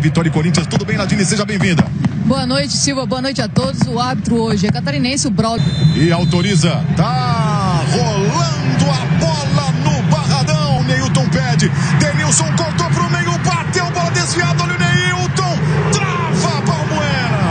Vitória e Corinthians, tudo bem, Nadine? Seja bem-vinda. Boa noite, Silva. Boa noite a todos. O árbitro hoje é catarinense, o Braulio. E autoriza. Tá rolando a bola no Barradão. Neilton pede. Denilson cortou pro meio, bateu, bola desviada. Olha o Neilton. Trava a Balbuena.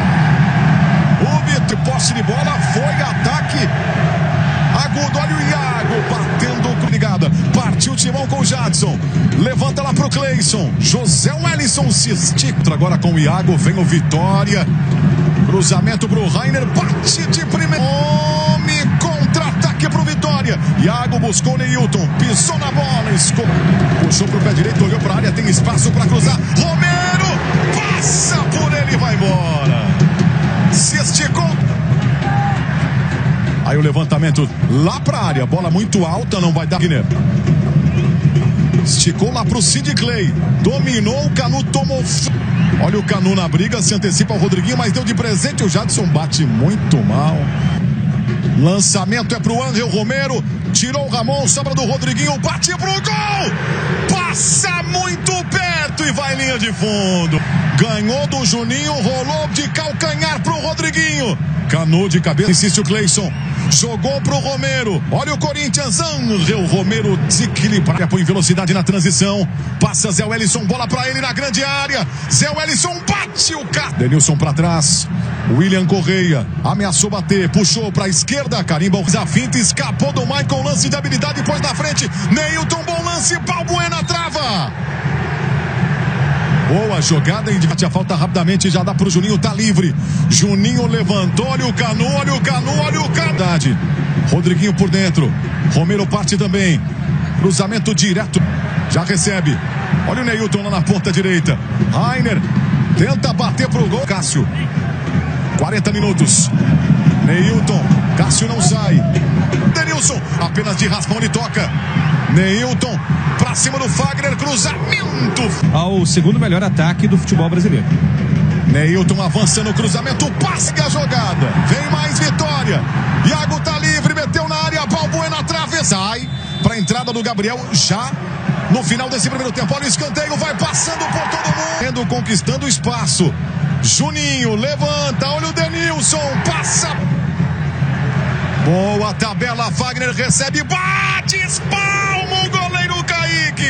O Vitor, posse de bola, foi ataque. Agudo, olha o Iago batendo ligada. Partiu o timão com o Jadson. Levanta lá pro Cleison. José Wellison se estica. Agora com o Iago, vem o Vitória. Cruzamento pro Rainer. Bate de primeira. Homem, contra-ataque pro Vitória. Iago buscou o Neilton. Pisou na bola. Puxou pro pé direito, olhou pra área. Tem espaço pra cruzar. Romero passa por ele e vai embora. Se esticou. Aí o levantamento lá pra área, bola muito alta, não vai dar. Esticou lá pro Sid Clay, dominou, o Canu tomou. Olha o Canu na briga, se antecipa o Rodriguinho, mas deu de presente, o Jadson bate muito mal. Lançamento é pro Ángel Romero, tirou o Ramon, sobra do Rodriguinho, bate pro gol! Passa muito perto e vai linha de fundo. Ganhou do Juninho, rolou de calcanhar pro Rodriguinho. Canu de cabeça, insiste o Cleison. Jogou pro Romero. Olha o Corinthians. Ángel Romero desequilibra. Põe velocidade na transição. Passa Zé Wellison. Bola pra ele na grande área. Zé Wellison bate o carro. Denilson pra trás. William Correia ameaçou bater. Puxou pra esquerda. Carimba a finta. Escapou do Michael. Lance de habilidade. Pôs na frente. Neilton, bom lance. Balbuena trava. Boa jogada, bate a falta rapidamente, já dá pro Juninho, tá livre. Juninho levantou, olha o Canu, olha o Canu, olha o Canu. Rodriguinho por dentro, Romero parte também. Cruzamento direto, já recebe. Olha o Neilton lá na ponta direita. Rainer tenta bater pro gol. Cássio, 40 minutos. Neilton, Cássio não sai. Denilson, apenas de raspão ele toca. Neilton, pra cima do Fagner, cruzamento. Ao segundo melhor ataque do futebol brasileiro. Neilton avança no cruzamento, passe a jogada. Vem mais Vitória. Iago tá livre, meteu na área, Balbuena na trave. Sai pra entrada do Gabriel já no final desse primeiro tempo. Olha o escanteio, vai passando por todo mundo. Conquistando espaço. Juninho levanta, olha o Denilson, passa. Boa tabela, Fagner recebe, bate, espalma o goleiro Kaique.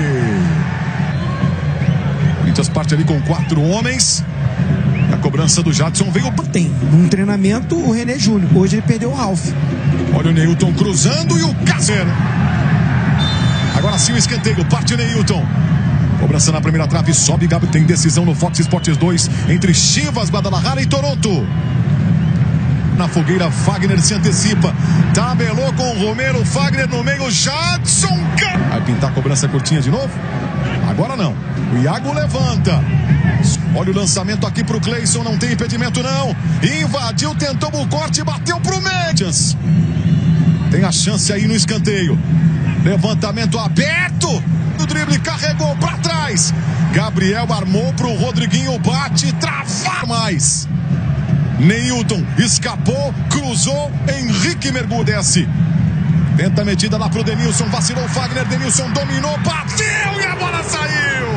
Corinthians parte ali com 4 homens. A cobrança do Jadson veio. Tem um treinamento o René Júnior. Hoje ele perdeu o Ralf. Olha o Neilton cruzando e o Cássio. Agora sim o escanteio, parte o Neilton. Cobrança na primeira trave, sobe, Gabi. Tem decisão no Fox Sports 2 entre Chivas, Guadalajara e Toronto. Na fogueira, Fagner se antecipa. Tabelou com o Romero, Fagner no meio, Jadson. Vai pintar a cobrança curtinha de novo? Agora não. O Iago levanta. Olha o lançamento aqui pro Cleison, não tem impedimento não. Invadiu, tentou o corte, bateu pro Medias. Tem a chance aí no escanteio. Levantamento aberto. O drible carregou pra trás. Gabriel armou pro Rodriguinho, bate, travar mais. Neilton escapou, cruzou, Henrique mergulho, desce. Tenta a medida lá pro Denilson, vacilou o Fagner, Denilson dominou, bateu e a bola saiu.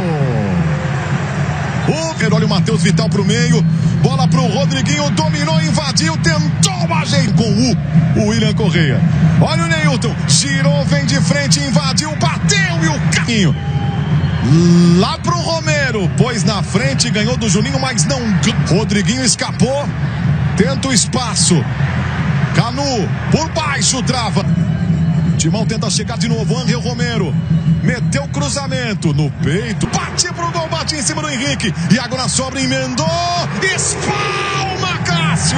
Olha o Matheus Vital pro meio, bola pro Rodriguinho, dominou, invadiu, tentou ajeitar com o William Correia. Olha o Neilton, girou, vem de frente, invadiu, bateu e o caminho. Lá pro Romero, pôs na frente, ganhou do Juninho, mas não. Rodriguinho escapou, tenta o espaço. Canu, por baixo, trava. Timão tenta chegar de novo, Ángel Romero. Meteu o cruzamento no peito, bate pro gol, bate em cima do Henrique. Iago na sobra, emendou, espalma Cássio.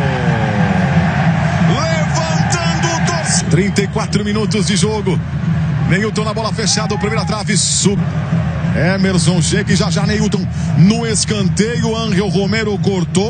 Levantando o torcedor. 34 minutos de jogo. Neilton na bola fechada, primeira trave, sub. Emerson chega e já Neilton no escanteio, Ángel Romero cortou.